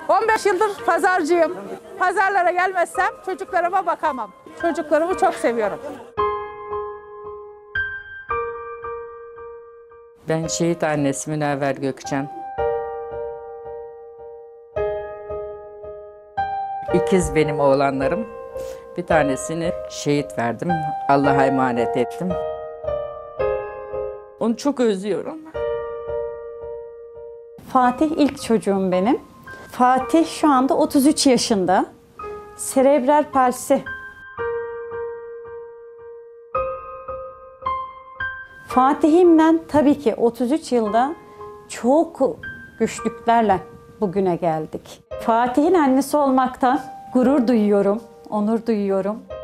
15 yıldır pazarcıyım. Pazarlara gelmezsem çocuklarıma bakamam. Çocuklarımı çok seviyorum. Ben şehit annesi Münevver Gökçen. İkiz benim oğlanlarım. Bir tanesini şehit verdim. Allah'a emanet ettim. Onu çok özlüyorum. Fatih ilk çocuğum benim. Fatih şu anda 33 yaşında. Serebral palsi. Fatih'imle tabii ki 33 yılda çok güçlüklerle bugüne geldik. Fatih'in annesi olmaktan gurur duyuyorum, onur duyuyorum.